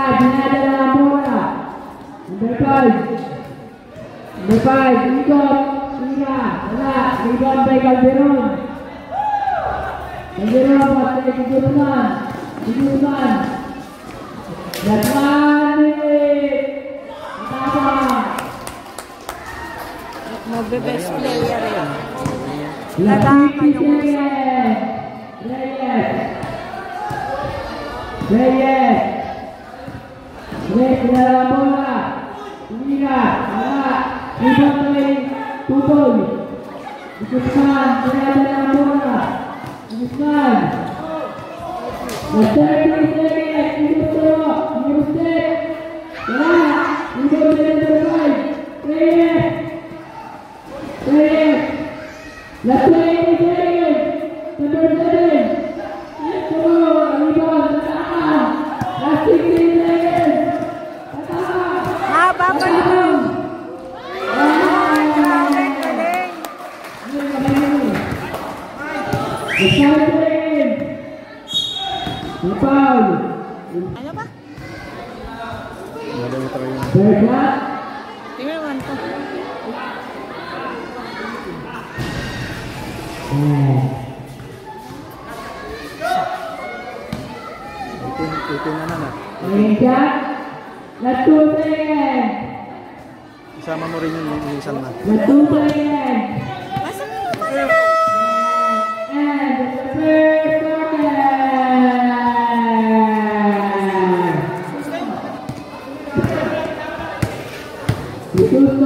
5, dinadala ang bola. Number 5. Number 5, ikot. Sina, wala. Rebound by Calderon. Calderon, pati Guzman. Guzman. Latman, Magbe-best player yan. Latman yung Reyes. Reyes, dinala bola. Sina, wala. Rebound by Tutoy. Guzman, dinadala ang bola. Guzman. Nag-30 seconds. Minustek. Wala. Rebound by number 5. Reyes. Last 20 seconds. Number 7. Ito. Rebound. Tatakan. Last 16 seconds. Tatakan. Haba pa yun. Ano ba? Tingnan naman ito. Ito na naman. Let's do it again. Isama mo rin yung isang na. Let's do it again. Masa mo yung pala? And the first gusto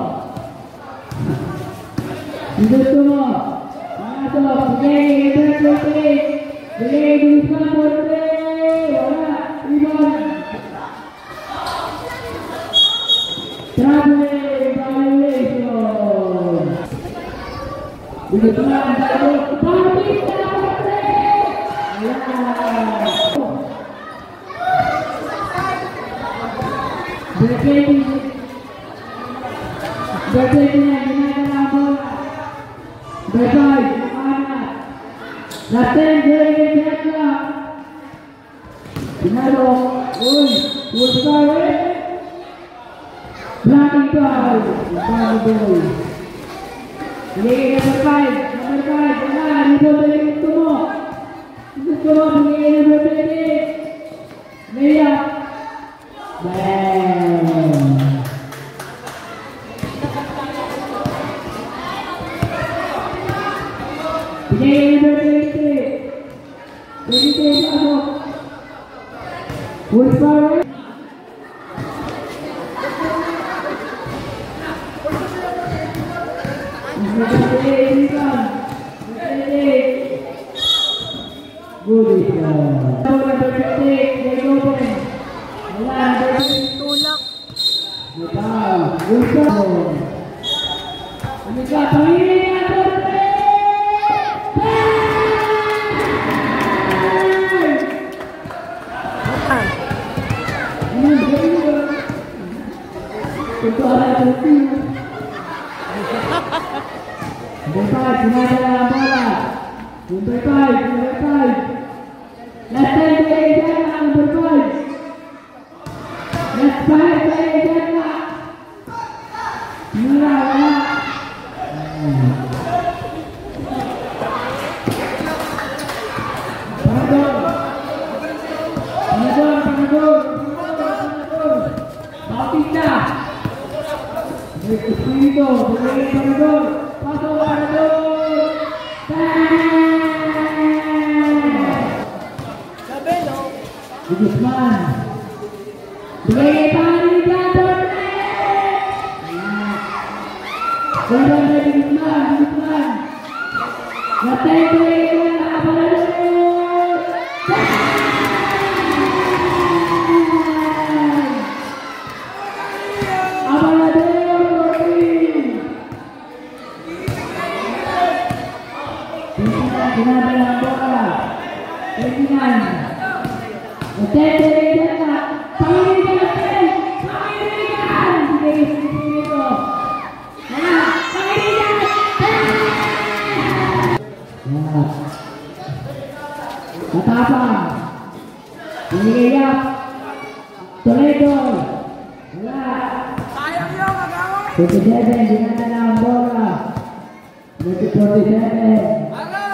mo. Pasok. Sige, Sige, Guzman mo. Wala. Rebound. Traveling violation. Guzman. Balik na. Berkaitan dengan bola. Berkait, anak. Laten dari jaga. Dinalo, Ulskare. Blocking goal. Goal. Ini number 5. Wala, dito dari Tumo. Tumo begini number 3. Layup. Bang. Ini number 23 ako. Ulskare. Tulak. Guzman. Bigay tangan ni Gator. Ganda dari Guzman. Latay ko yung nakabalalo. Ginadala ang bola. 29. Matapang. Binigay up. Tornado. Wala. Sayang yun, magawa. 27, dinadala ang bola. 47. Araw.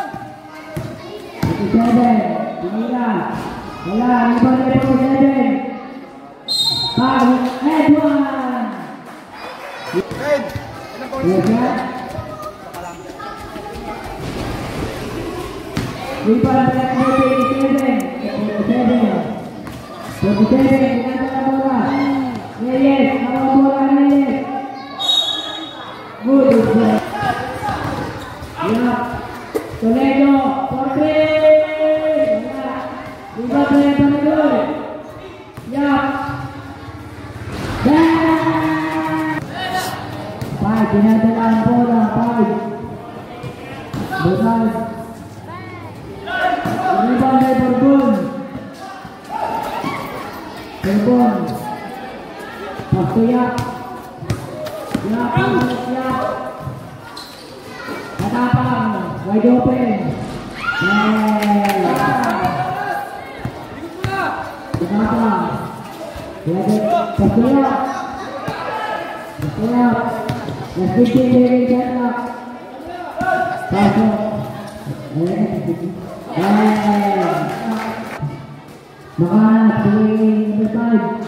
47, dinila. Wala, rebound na 47. Foul, Edwan. Ed. Ilan po? Yes, sir. Rebound na 47. 47, dinadala ang bola. Reyes, nawang bola Reyes. Good, good. Yeah. Toledo, Porte. Yeah. Rebound na Tornado. Yeah. Five, dinadala ang bola. 5. Bukas. Rebound na Borbon. Borbon. Pastuyak. Yak. Katapang. Wide open. Katapang. Pastuyak. Let's begin the attack. Pasok. Makahanap, tuloy number 5.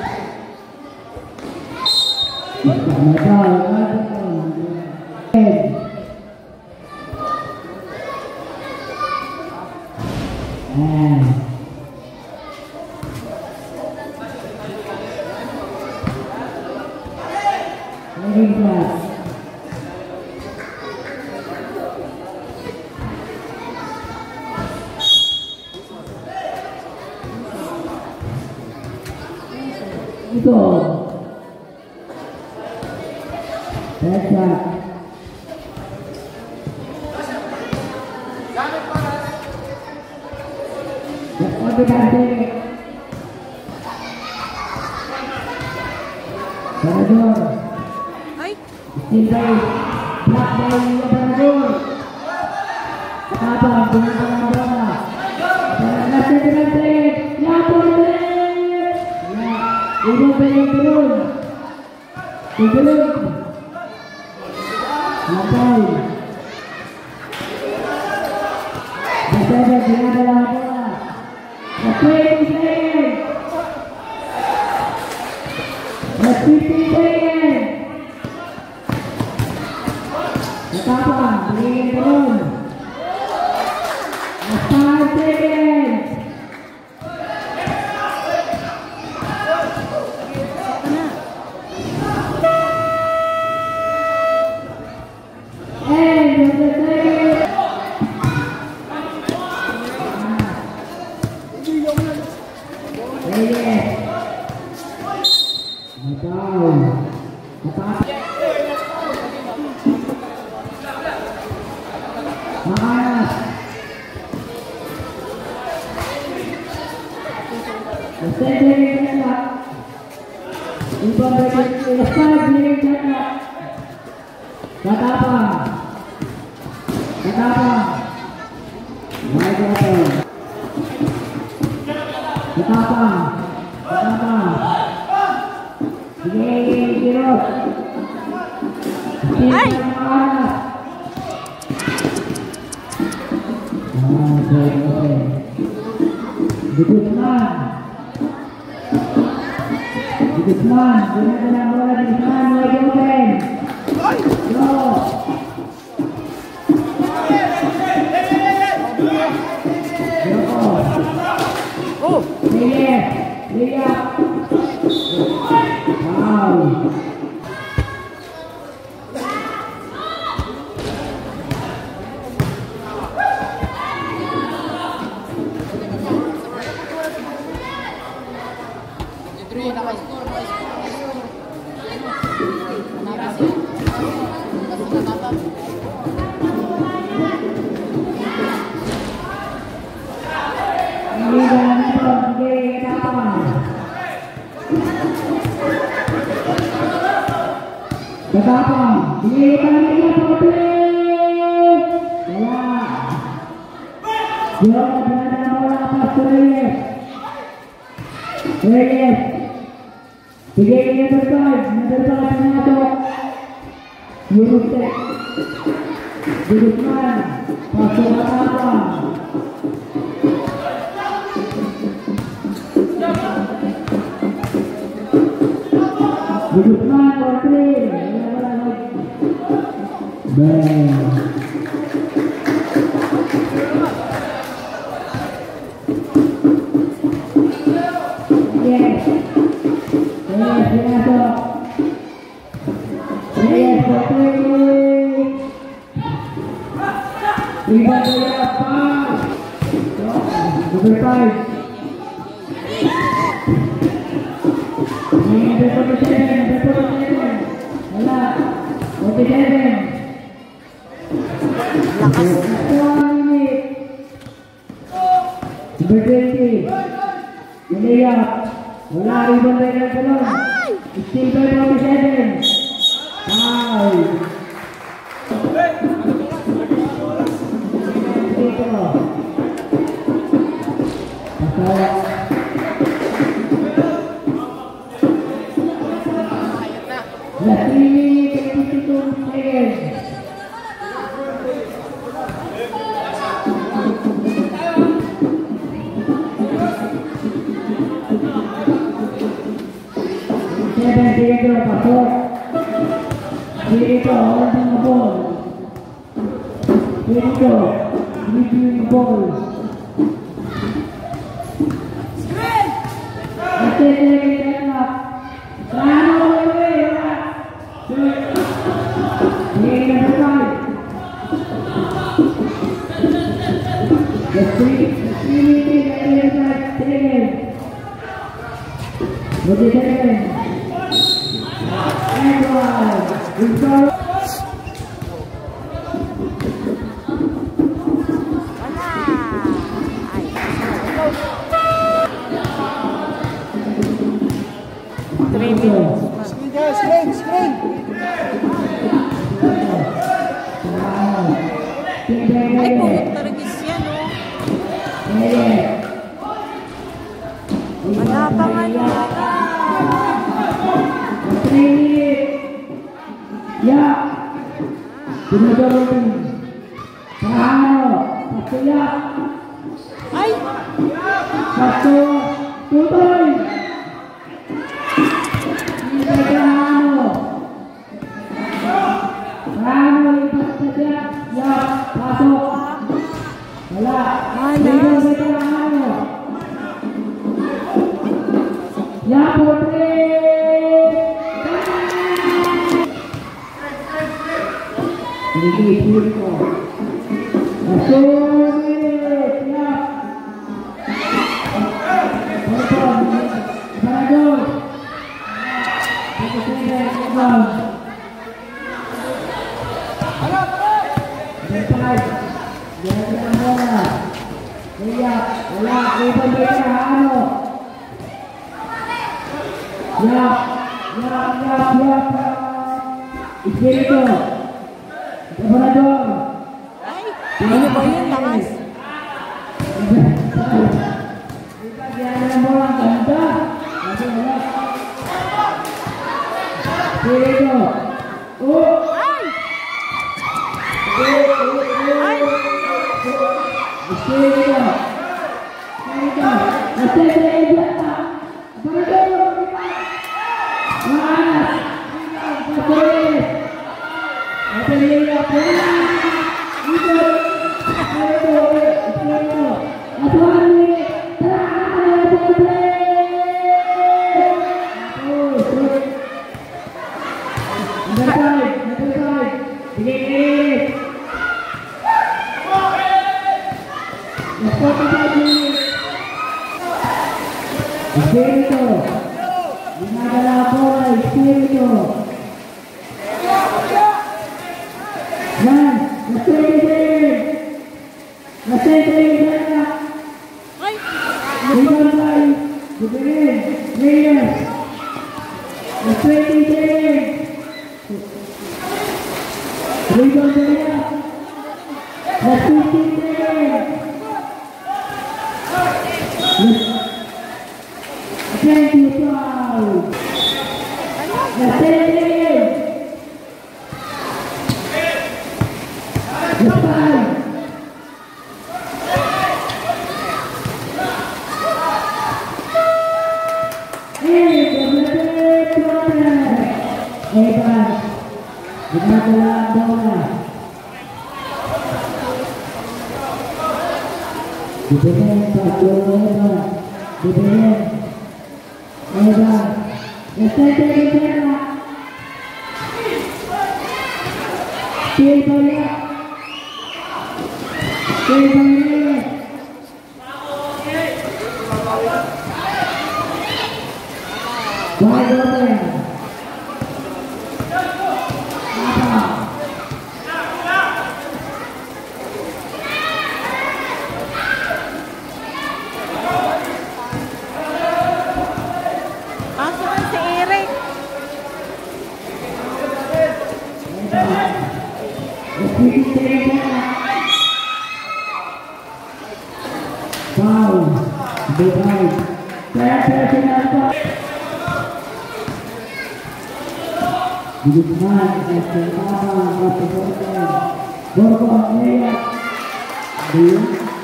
Ito. Headshot. Pagkakante. Parador. Steel base. Black ball yung Parador. Kapag pumunta ng bola. Pagkakante. Yapon. Ibang Pelotron. Tugulog. Lapay. Dasada, dinadala ang bola. The 20 seconds. The 50 seconds. Natapang, tingin doon. The 5 seconds. Guzman, dinadala ang bola ni Guzman, wide open. Go! Oh! Reyes, layup. Wow! Katapang, dinihitan nila sa play! Wala! Yung dinadala bola pas to Reyes. Reyes! Bigay ni number 5 pinatok. Yunusek. Guzman. Pasok at tapang. Guzman for 3. Bang. Yes. Pinasok. Yes, for 3. Iba kaya pa. Number 5. Number 47. Wala. 47. Lakas. 1 minute. Number 20. Malayap. Wala. Ibang tayo ng talon. Still by 47. Foul. Dito. Pasawa. Last 3 minutes and 52 seconds. Dito, pasok. Dito, holding the ball. Dito, reviewing the ball. Ay, pulot tarigis yan, oh. Wala pa nga yun. Ya. Pinagawin. Kahano. Patuya. Ay! Satu. Tutoy. Kahano. Kahano. Lipat saja. Ya. Pasok. Wala. Malas. Kahano. Ya, Putri. Ini Purko. Masuk. Siap. Potong. Panadol. Satu pendek. Potong. Depan. Jangan bola. Siap. Bola. Depan Kahano. Siap. Itu. Panadol. Ay! Ano ba yun? Lakas. Jangan bola ganda. Itu. Oh. Ay! Ay! Espíritu, llenada la bola, espíritu. Jan, la gente, Ay! Rebound by Jubilin, Reyes. La 20 Rebound by la 15 Thank you, foul. Nasenteng. Lepas. Hebat. Dengan bola. Diberikan satu hebat. Diberikan hebat. Nasenteng di sana. Pil bola. Pil bola. Wide open. Pasok na si Eric. Foul. Behind. Personal foul. Dibutuhkan pertama Rapoporten. Borgong melihat dia.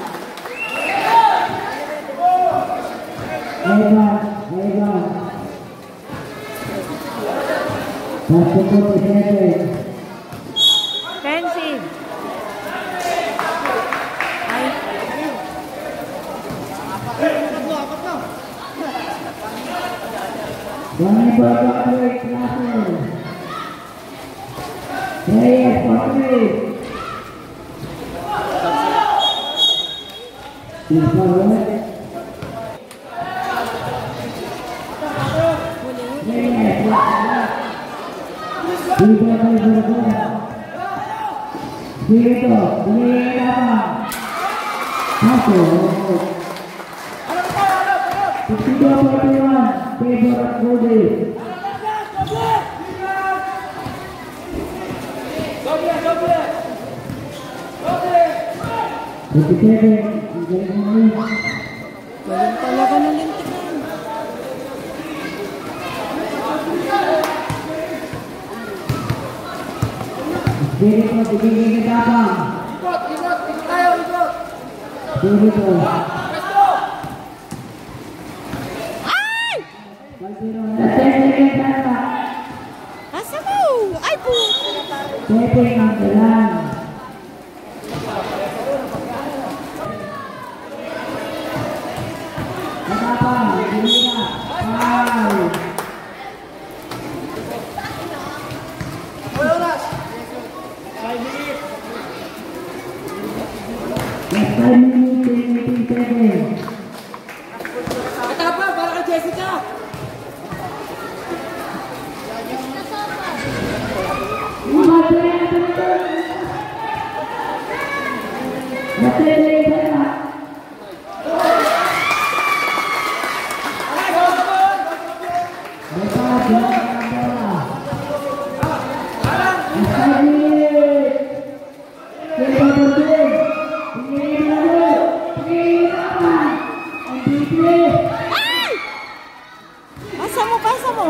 Hebat. Rapoporten. Fencing. Ay. Dani Borgong break terakhir. Reyes Potri. Galing talaga ng lintikan. Ay! Asa mo? Ay po! Atapa, para kay Jessica. Ay! Pasa mo.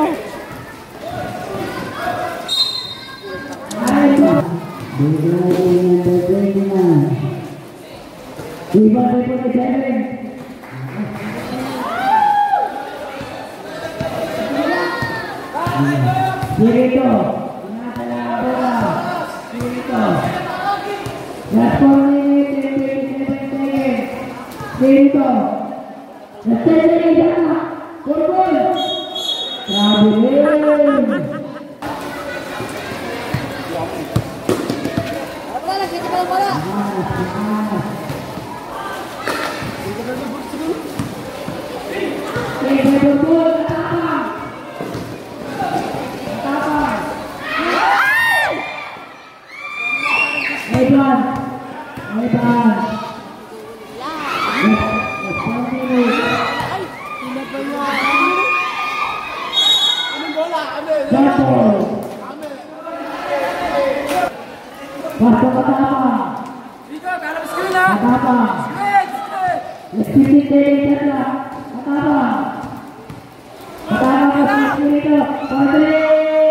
Apa?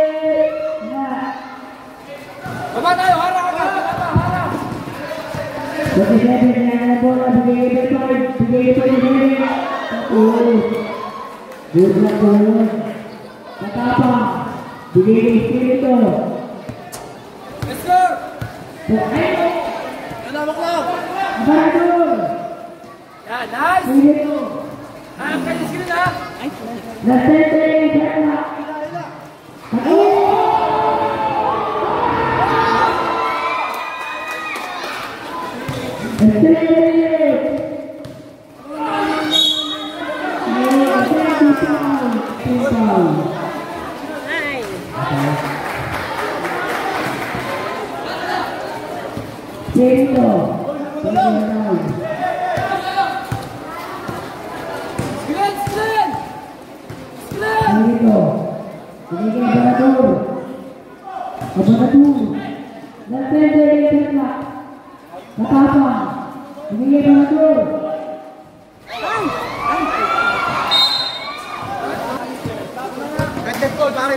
27 na ang bola, bigay ito yung good na tulog. Katapang, bigay ng Espiritu. Let's go! So, ayun! Bakla! Abarador! Yan, nice! Espiritu! Kayo sila na! Ay, Nasente, Jana! ay. Split! Split! Split! Red goal, pare.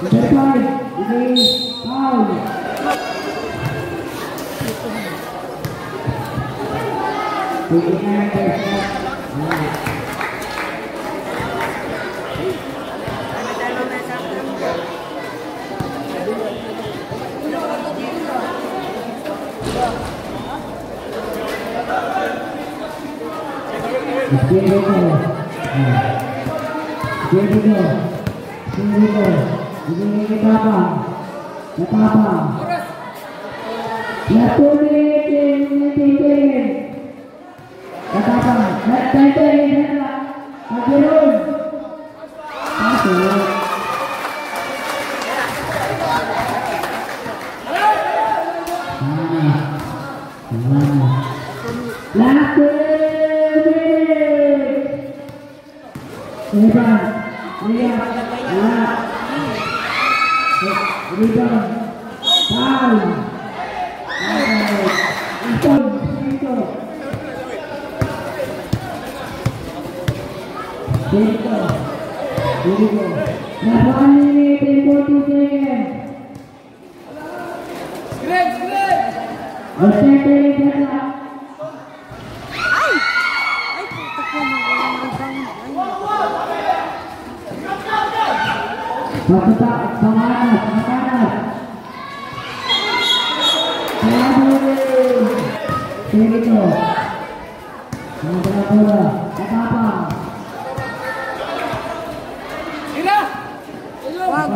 Split! Split! Ay! Ay, puta ko. Walang rebound. Sila! Wag.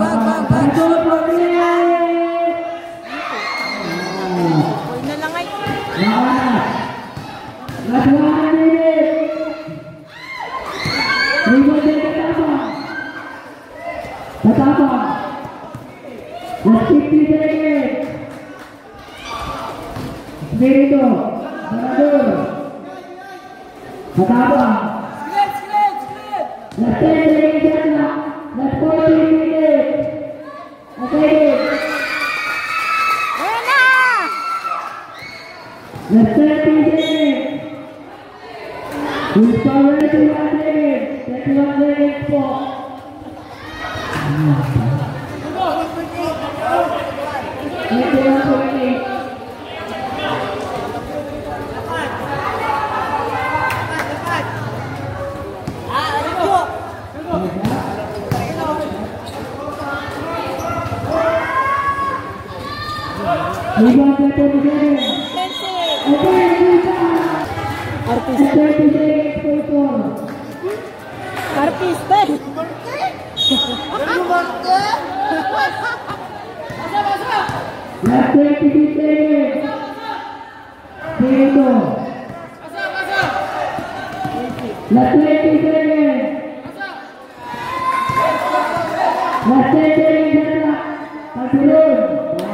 Uy na lang ay. Espiritu, Abarador, Katapang, Split! Split! Split! Las 10 segundos, las 40 minutes. Okay. Ayan na! Las 30 seconds. We'll power 21 seconds. 21 seconds po. Artista. Las 26 seconds. Espiritu. Las 20 seconds. Las 10 seconds. Pagulong.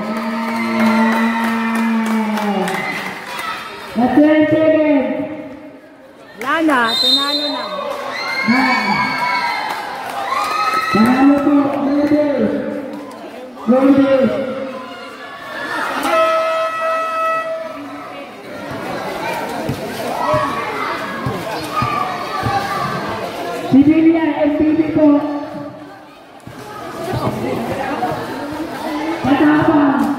Las 20 seconds. Lana, tinalo na. Panalo po, Raiders. Raiders. Sibilia, MVP po. Katapang.